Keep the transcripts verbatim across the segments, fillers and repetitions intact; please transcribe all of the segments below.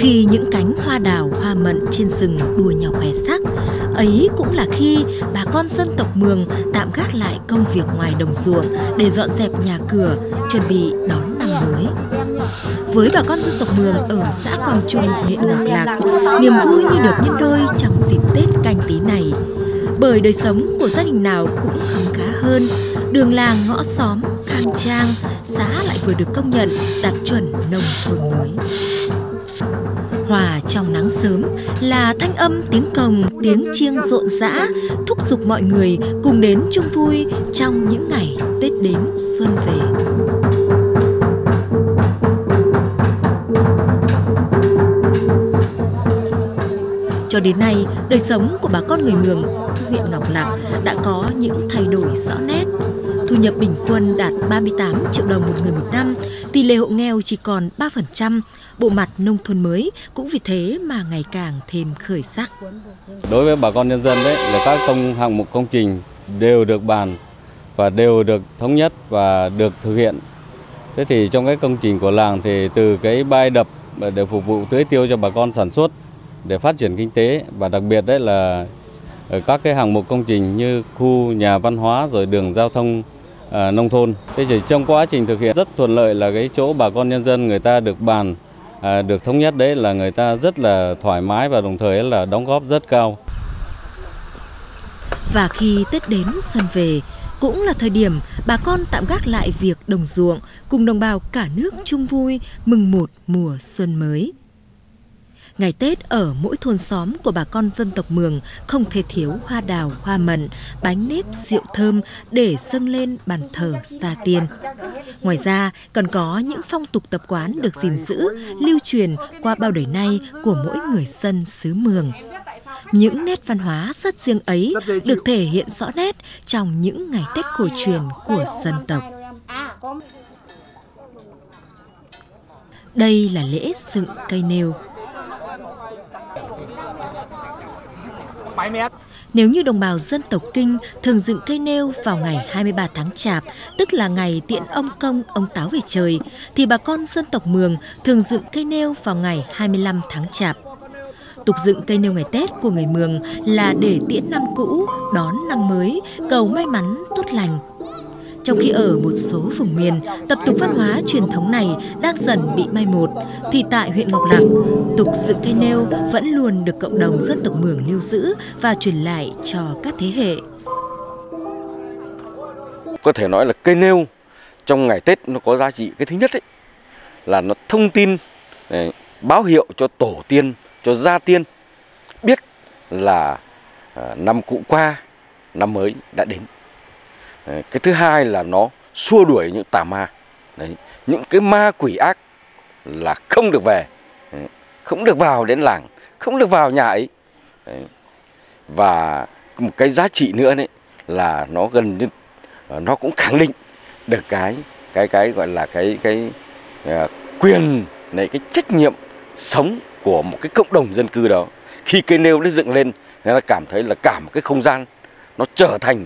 Khi những cánh hoa đào hoa mận trên rừng đua nhau khoe sắc, ấy cũng là khi bà con dân tộc Mường tạm gác lại công việc ngoài đồng ruộng để dọn dẹp nhà cửa, chuẩn bị đón năm mới. Với bà con dân tộc Mường ở xã Quang Trung, huyện Ngọc Lặc, niềm vui như được nhân đôi trong dịp Tết Canh Tý này. Bởi đời sống của gia đình nào cũng khấm khá hơn, đường làng ngõ xóm khang trang, xã lại vừa được công nhận đạt chuẩn nông thôn mới. Hòa trong nắng sớm là thanh âm tiếng cồng, tiếng chiêng rộn rã, thúc giục mọi người cùng đến chung vui trong những ngày Tết đến xuân về. Cho đến nay, đời sống của bà con người Mường, huyện Ngọc Lặc đã có những thay đổi rõ nét. Thu nhập bình quân đạt ba mươi tám triệu đồng một người một năm, tỷ lệ hộ nghèo chỉ còn ba phần trăm, bộ mặt nông thôn mới cũng vì thế mà ngày càng thêm khởi sắc. Đối với bà con nhân dân đấy là các công hạng mục công trình đều được bàn và đều được thống nhất và được thực hiện. Thế thì trong cái công trình của làng thì từ cái bãi đập để phục vụ tưới tiêu cho bà con sản xuất để phát triển kinh tế, và đặc biệt đấy là ở các cái hạng mục công trình như khu nhà văn hóa rồi đường giao thông à, nông thôn. Thế thì trong quá trình thực hiện rất thuận lợi là cái chỗ bà con nhân dân người ta được bàn, à, được thống nhất đấy là người ta rất là thoải mái và đồng thời là đóng góp rất cao. Và khi Tết đến xuân về cũng là thời điểm bà con tạm gác lại việc đồng ruộng cùng đồng bào cả nước chung vui mừng một mùa xuân mới. Ngày Tết ở mỗi thôn xóm của bà con dân tộc Mường không thể thiếu hoa đào, hoa mận, bánh nếp, rượu thơm để dâng lên bàn thờ gia tiên. Ngoài ra còn có những phong tục tập quán được gìn giữ, lưu truyền qua bao đời nay của mỗi người dân xứ Mường. Những nét văn hóa rất riêng ấy được thể hiện rõ nét trong những ngày Tết cổ truyền của dân tộc. Đây là lễ dựng cây nêu. Nếu như đồng bào dân tộc Kinh thường dựng cây nêu vào ngày hai mươi ba tháng Chạp, tức là ngày tiễn ông Công, ông Táo về trời, thì bà con dân tộc Mường thường dựng cây nêu vào ngày hai mươi lăm tháng Chạp. Tục dựng cây nêu ngày Tết của người Mường là để tiễn năm cũ, đón năm mới, cầu may mắn, tốt lành. Trong khi ở một số vùng miền, tập tục văn hóa truyền thống này đang dần bị mai một, thì tại huyện Ngọc Lặc, tục dựng cây nêu vẫn luôn được cộng đồng dân tộc Mường lưu giữ và truyền lại cho các thế hệ. Có thể nói là cây nêu trong ngày Tết nó có giá trị. Cái thứ nhất ấy, là nó thông tin, báo hiệu cho tổ tiên, cho gia tiên biết là năm cũ qua, năm mới đã đến. Cái thứ hai là nó xua đuổi những tà ma. Đấy, những cái ma quỷ ác là không được về, không được vào đến làng, không được vào nhà ấy. Đấy. Và một cái giá trị nữa đấy là nó gần như nó cũng khẳng định được cái cái cái gọi là cái cái uh, quyền này, cái trách nhiệm sống của một cái cộng đồng dân cư đó. Khi cây nêu nó dựng lên, người ta cảm thấy là cả một cái không gian nó trở thành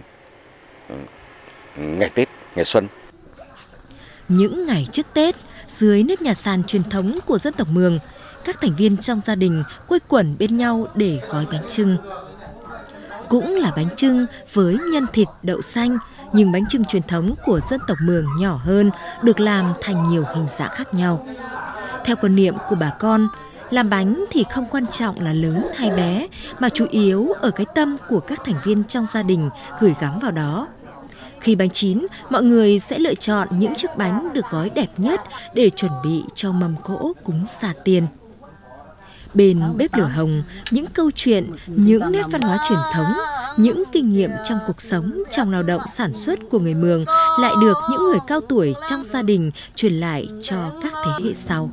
ngày Tết, ngày xuân. Những ngày trước Tết, dưới nếp nhà sàn truyền thống của dân tộc Mường, các thành viên trong gia đình quây quần bên nhau để gói bánh chưng. Cũng là bánh chưng với nhân thịt, đậu xanh, nhưng bánh chưng truyền thống của dân tộc Mường nhỏ hơn, được làm thành nhiều hình dạng khác nhau. Theo quan niệm của bà con, làm bánh thì không quan trọng là lớn hay bé, mà chủ yếu ở cái tâm của các thành viên trong gia đình gửi gắm vào đó. Khi bánh chín, mọi người sẽ lựa chọn những chiếc bánh được gói đẹp nhất để chuẩn bị cho mâm cỗ cúng gia tiên. Bên bếp lửa hồng, những câu chuyện, những nét văn hóa truyền thống, những kinh nghiệm trong cuộc sống, trong lao động sản xuất của người Mường lại được những người cao tuổi trong gia đình truyền lại cho các thế hệ sau.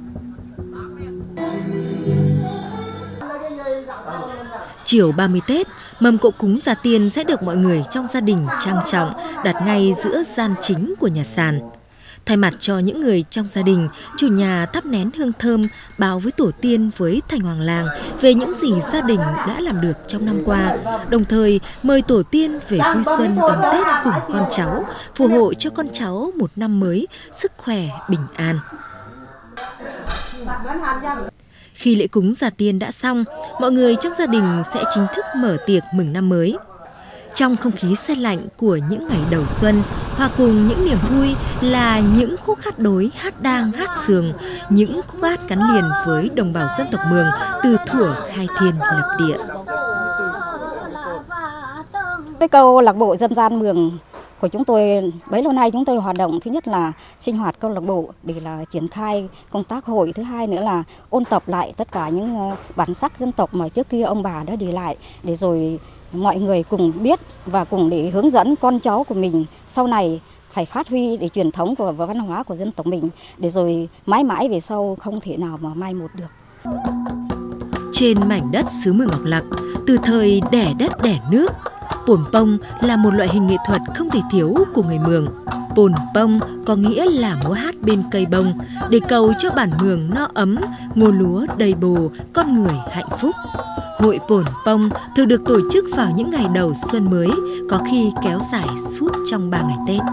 Chiều ba mươi Tết, mâm cỗ cúng gia tiên sẽ được mọi người trong gia đình trang trọng đặt ngay giữa gian chính của nhà sàn. Thay mặt cho những người trong gia đình, chủ nhà thắp nén hương thơm báo với tổ tiên, với thành hoàng làng về những gì gia đình đã làm được trong năm qua, đồng thời mời tổ tiên về vui xuân đón Tết cùng con cháu, phù hộ cho con cháu một năm mới sức khỏe bình an. Khi lễ cúng gia tiên đã xong, mọi người trong gia đình sẽ chính thức mở tiệc mừng năm mới. Trong không khí se lạnh của những ngày đầu xuân, hòa cùng những niềm vui là những khúc hát đối, hát đang, hát sường, những khúc hát gắn liền với đồng bào dân tộc Mường từ thuở khai thiên lập địa. Cái câu lạc bộ dân gian Mường của chúng tôi bấy lâu nay chúng tôi hoạt động, thứ nhất là sinh hoạt câu lạc bộ để là triển khai công tác hội, thứ hai nữa là ôn tập lại tất cả những bản sắc dân tộc mà trước kia ông bà đã để lại, để rồi mọi người cùng biết và cùng để hướng dẫn con cháu của mình sau này phải phát huy để truyền thống của và văn hóa của dân tộc mình, để rồi mãi mãi về sau không thể nào mà mai một được. Trên mảnh đất xứ Mường Ngọc Lặc, từ thời đẻ đất đẻ nước, Pồn Pông là một loại hình nghệ thuật không thể thiếu của người Mường. Pồn Pông có nghĩa là múa hát bên cây bông, để cầu cho bản Mường no ấm, ngô lúa đầy bồ, con người hạnh phúc. Hội Pồn Pông thường được tổ chức vào những ngày đầu xuân mới, có khi kéo dài suốt trong ba ngày Tết.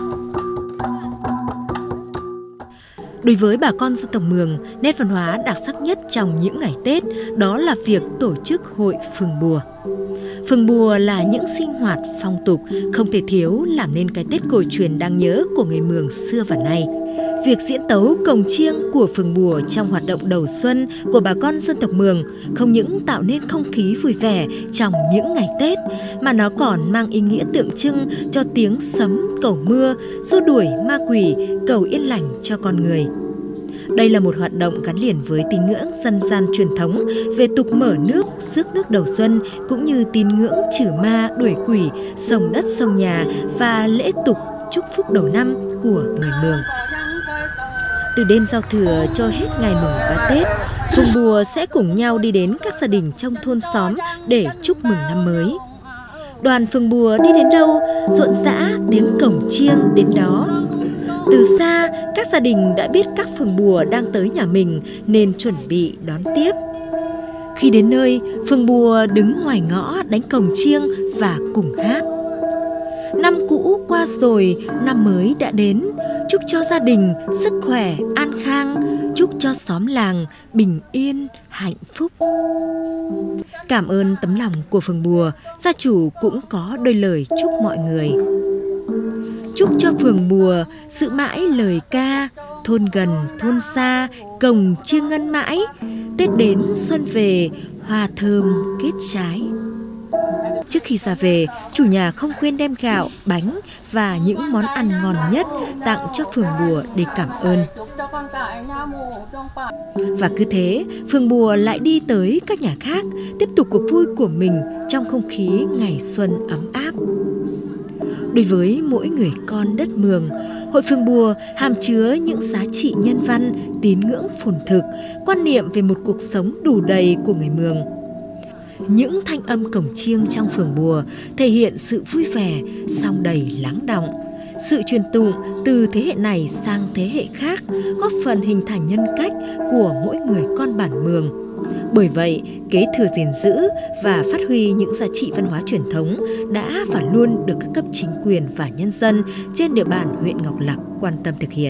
Đối với bà con dân tộc Mường, nét văn hóa đặc sắc nhất trong những ngày Tết đó là việc tổ chức hội phường bùa. Phường bùa là những sinh hoạt phong tục không thể thiếu làm nên cái Tết cổ truyền đáng nhớ của người Mường xưa và nay. Việc diễn tấu cồng chiêng của phường bùa trong hoạt động đầu xuân của bà con dân tộc Mường không những tạo nên không khí vui vẻ trong những ngày Tết, mà nó còn mang ý nghĩa tượng trưng cho tiếng sấm cầu mưa, xua đuổi ma quỷ, cầu yên lành cho con người. Đây là một hoạt động gắn liền với tín ngưỡng dân gian truyền thống về tục mở nước, rước nước đầu xuân, cũng như tín ngưỡng trừ ma, đuổi quỷ, sông đất sông nhà và lễ tục chúc phúc đầu năm của người Mường. Từ đêm giao thừa cho hết ngày mùng ba Tết, phường bùa sẽ cùng nhau đi đến các gia đình trong thôn xóm để chúc mừng năm mới. Đoàn phường bùa đi đến đâu, rộn rã tiếng cổng chiêng đến đó. Từ xa, các gia đình đã biết các phường bùa đang tới nhà mình nên chuẩn bị đón tiếp. Khi đến nơi, phường bùa đứng ngoài ngõ đánh cồng chiêng và cùng hát. Năm cũ qua rồi, năm mới đã đến, chúc cho gia đình sức khỏe, an khang, chúc cho xóm làng bình yên, hạnh phúc. Cảm ơn tấm lòng của phường bùa, gia chủ cũng có đôi lời chúc mọi người. Chúc cho phường bùa giữ mãi lời ca, thôn gần thôn xa, cồng chiêng ngân mãi, Tết đến xuân về, hoa thơm kết trái. Trước khi ra về, chủ nhà không quên đem gạo, bánh và những món ăn ngon nhất tặng cho phường bùa để cảm ơn. Và cứ thế, phường bùa lại đi tới các nhà khác, tiếp tục cuộc vui của mình trong không khí ngày xuân ấm áp. Đối với mỗi người con đất Mường, hội phường bùa hàm chứa những giá trị nhân văn, tín ngưỡng phồn thực, quan niệm về một cuộc sống đủ đầy của người Mường. Những thanh âm cổng chiêng trong phường bùa thể hiện sự vui vẻ, song đầy lắng đọng. Sự truyền tụng từ thế hệ này sang thế hệ khác góp phần hình thành nhân cách của mỗi người con bản Mường. Bởi vậy, kế thừa gìn giữ và phát huy những giá trị văn hóa truyền thống đã và luôn được các cấp chính quyền và nhân dân trên địa bàn huyện Ngọc Lặc quan tâm thực hiện.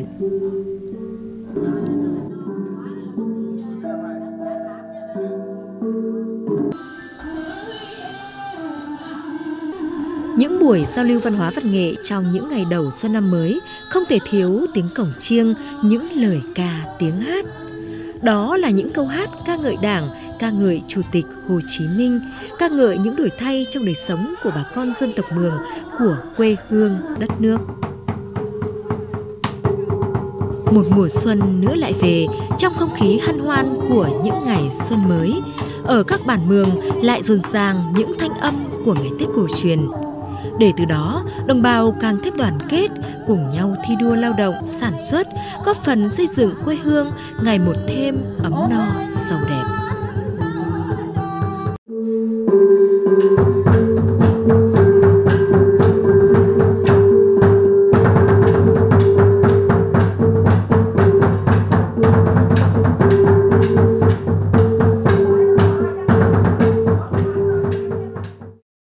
Những buổi giao lưu văn hóa văn nghệ trong những ngày đầu xuân năm mới không thể thiếu tiếng cổng chiêng, những lời ca, tiếng hát. Đó là những câu hát ca ngợi Đảng, ca ngợi Chủ tịch Hồ Chí Minh, ca ngợi những đổi thay trong đời sống của bà con dân tộc Mường, của quê hương đất nước. Một mùa xuân nữa lại về, trong không khí hân hoan của những ngày xuân mới, ở các bản Mường lại rộn ràng những thanh âm của ngày Tết cổ truyền. Để từ đó, đồng bào càng thêm đoàn kết, cùng nhau thi đua lao động, sản xuất, góp phần xây dựng quê hương ngày một thêm ấm no, giàu đẹp.